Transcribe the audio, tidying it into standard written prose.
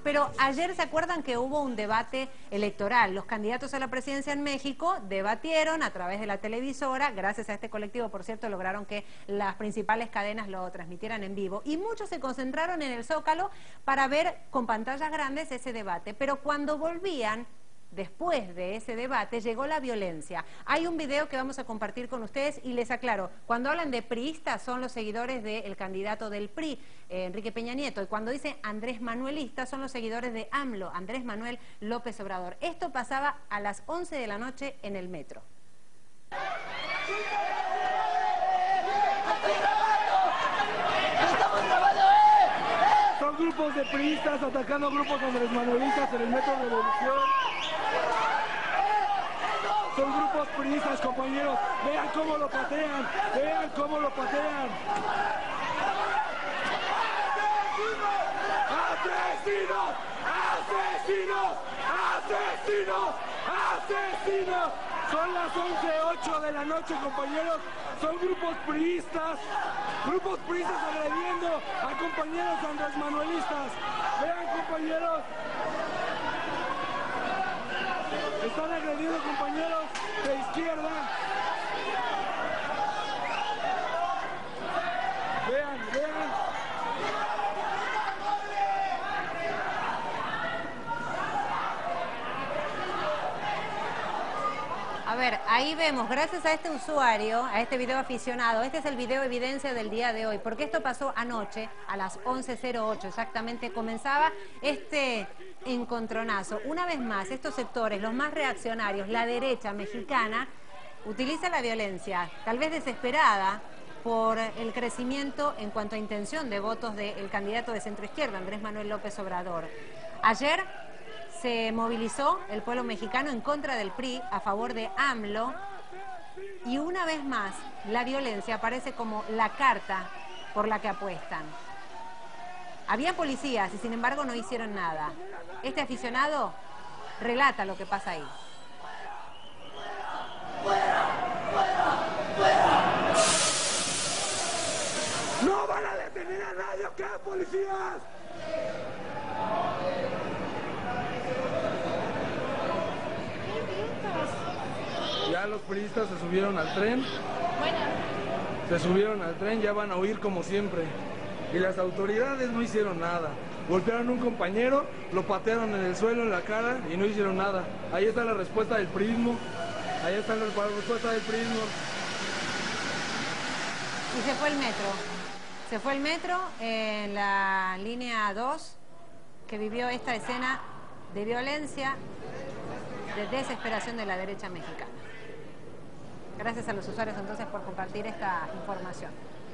pero ayer se acuerdan que hubo un debate electoral. Los candidatos a la presidencia en México debatieron a través de la televisora. Gracias a este colectivo, por cierto, lograron que las principales cadenas lo transmitieran en vivo. Y muchos se concentraron en el Zócalo para ver con pantallas grandes ese debate. Pero cuando volvían, después de ese debate, llegó la violencia. Hay un video que vamos a compartir con ustedes y les aclaro, cuando hablan de priistas son los seguidores del candidato del PRI, Enrique Peña Nieto, y cuando dicen Andrés Manuelistas son los seguidores de AMLO, Andrés Manuel López Obrador. Esto pasaba a las 11 de la noche en el metro. Son grupos de priistas atacando grupos Andrés Manuelistas en el metro de Revolución. Son grupos priistas, compañeros. Vean cómo lo patean. Vean cómo lo patean. ¡Asesinos! ¡Asesinos! ¡Asesinos! ¡Asesinos! Son las 11:08 de la noche, compañeros. Son grupos priistas agrediendo a compañeros Andrés Manuelistas. Vean, compañeros. Están agrediendo compañeros de izquierda. Vean, vean. A ver, ahí vemos, gracias a este usuario, a este video aficionado, este es el video evidencia del día de hoy, porque esto pasó anoche a las 11:08, exactamente comenzaba este encontronazo. Una vez más, estos sectores, los más reaccionarios, la derecha mexicana, utiliza la violencia, tal vez desesperada por el crecimiento en cuanto a intención de votos del candidato de centroizquierda, Andrés Manuel López Obrador. Ayer se movilizó el pueblo mexicano en contra del PRI, a favor de AMLO, y una vez más la violencia aparece como la carta por la que apuestan. Había policías y sin embargo no hicieron nada. Este aficionado relata lo que pasa ahí. ¡No van a detener a nadie, ¿qué, policías! Ya los priistas se subieron al tren. Se subieron al tren, ya van a huir como siempre. Y las autoridades no hicieron nada. Golpearon a un compañero, lo patearon en el suelo, en la cara, y no hicieron nada. Ahí está la respuesta del priismo. Ahí está la respuesta del priismo. Y se fue el metro. Se fue el metro en la línea 2, que vivió esta escena de violencia, de desesperación de la derecha mexicana. Gracias a los usuarios entonces por compartir esta información.